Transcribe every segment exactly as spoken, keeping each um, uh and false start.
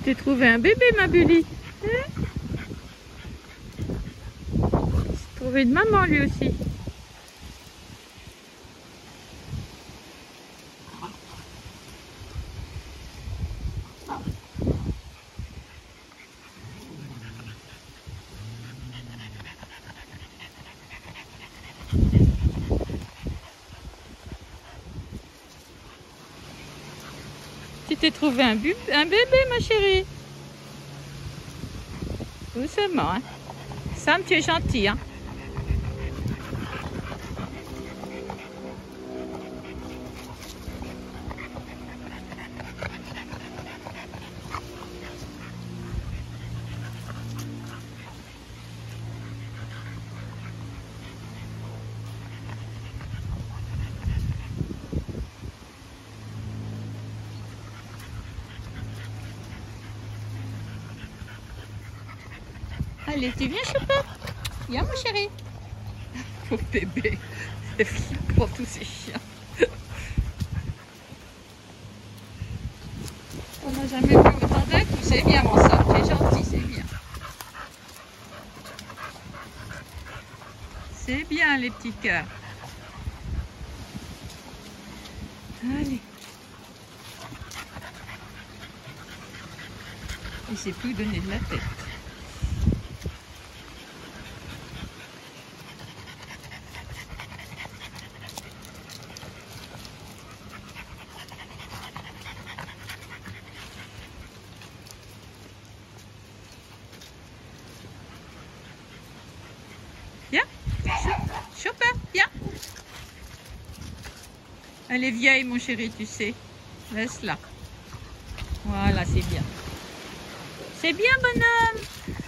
t'es trouvé un bébé, ma Bully. Hein? Il s'est trouvé une maman, lui aussi. Tu t'es trouvé un, un bébé, ma chérie. Doucement, hein. Sam, tu es gentil, hein. Allez, tu viens, Chopin? Viens, mon chéri. Pauvre bébé, c'est flippant tous ces chiens. On n'a jamais vu autant d'un coup. C'est bien, mon Sam, tu es gentil, c'est bien. C'est bien, les petits cœurs. Allez. Il ne sait plus donner de la tête. Viens, Chopin, viens. Elle est vieille, mon chéri, tu sais. Laisse-la. Voilà, c'est bien. C'est bien, bonhomme.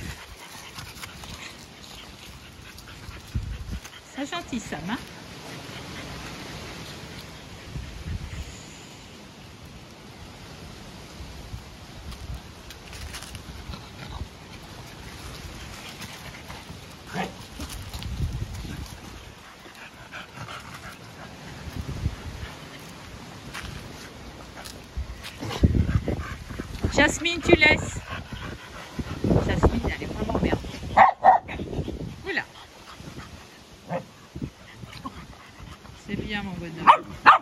C'est gentil, Sam, hein? Jasmine, tu laisses. Jasmine, elle est vraiment merde. Oula. C'est bien, mon bonhomme.